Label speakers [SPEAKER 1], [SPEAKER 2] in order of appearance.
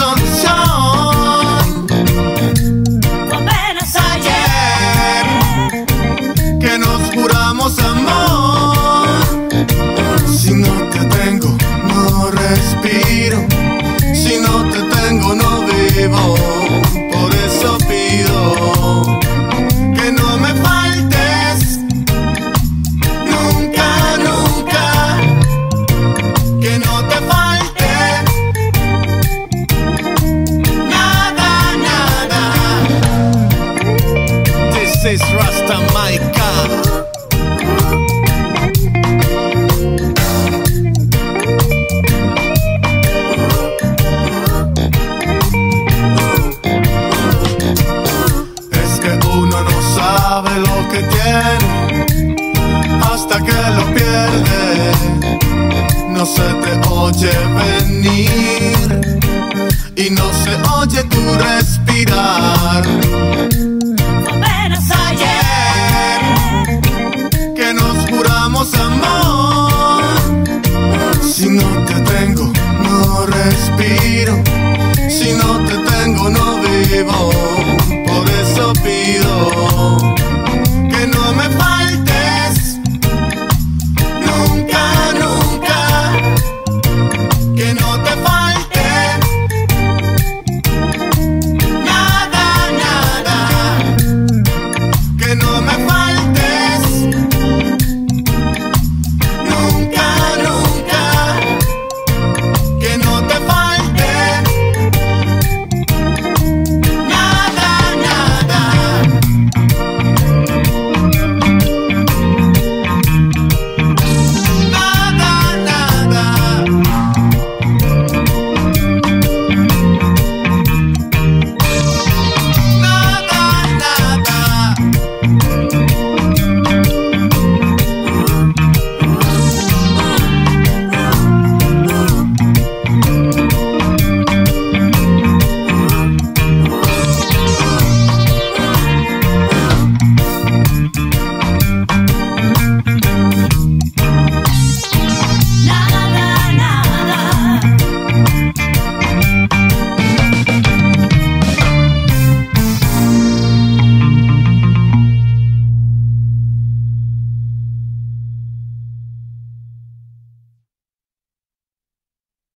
[SPEAKER 1] solución.
[SPEAKER 2] Apenas ayer
[SPEAKER 1] Que nos juramos amor. Si no te tengo, no respiro. Si no te tengo, no vivo. Por eso pido que no me faltes nunca, nunca. Que no te falte nada, nada. This is Rasta Maika. Es que uno no sabe lo que tiene hasta que lo pierde. No se te oye venir y no se oye tu respirar.
[SPEAKER 2] apenas ayer
[SPEAKER 1] Que nos juramos amor. Si no te tengo, no respiro.